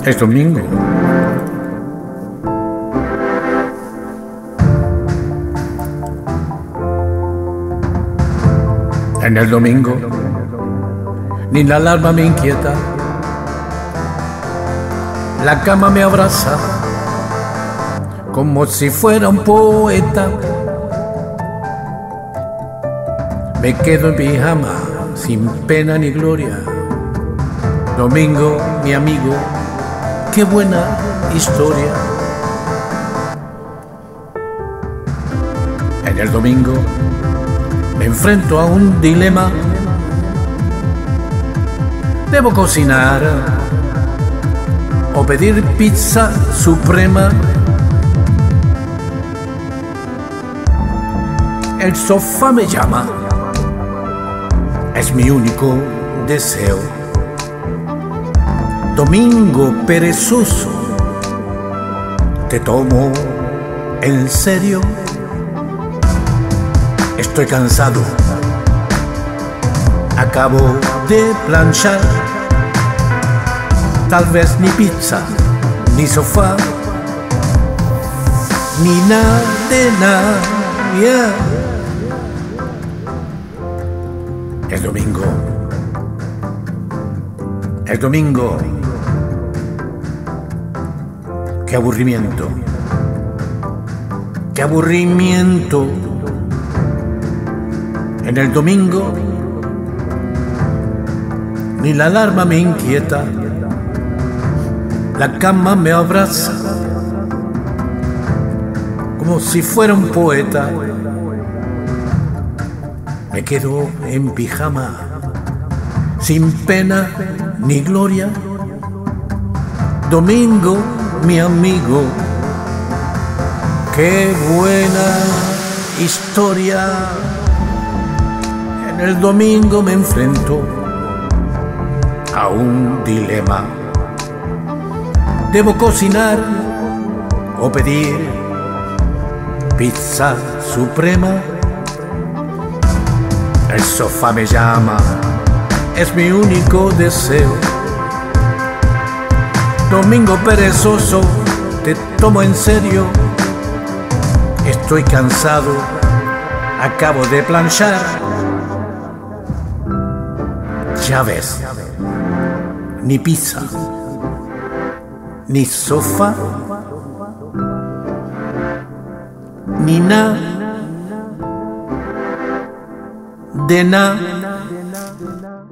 Es domingo. En el domingo, ni la alarma me inquieta, la cama me abraza como si fuera un poeta. Me quedo en pijama, sin pena ni gloria. Domingo, mi amigo, qué buena historia. En el domingo me enfrento a un dilema. ¿Debo cocinar o pedir pizza suprema? El sofá me llama, es mi único deseo. Domingo perezoso, ¿te tomo en serio? Estoy cansado, acabo de planchar. Tal vez ni pizza, ni sofá, ni nada de nada. El domingo, el domingo, qué aburrimiento, qué aburrimiento. En el domingo, ni la alarma me inquieta, la cama me abraza como si fuera un poeta. Me quedo en pijama, sin pena ni gloria. Domingo, mi amigo, qué buena historia. En el domingo me enfrento a un dilema. ¿Debo cocinar o pedir pizza suprema? El sofá me llama, es mi único deseo. Domingo perezoso, te tomo en serio. Estoy cansado, acabo de planchar. Ya ves, ni pizza, ni sofá, ni nada de nada.